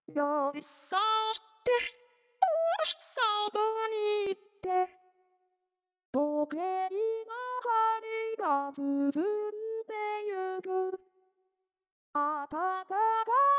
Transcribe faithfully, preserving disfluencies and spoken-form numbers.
寄り添ってそばにいて時計の針が進んでゆくあたたか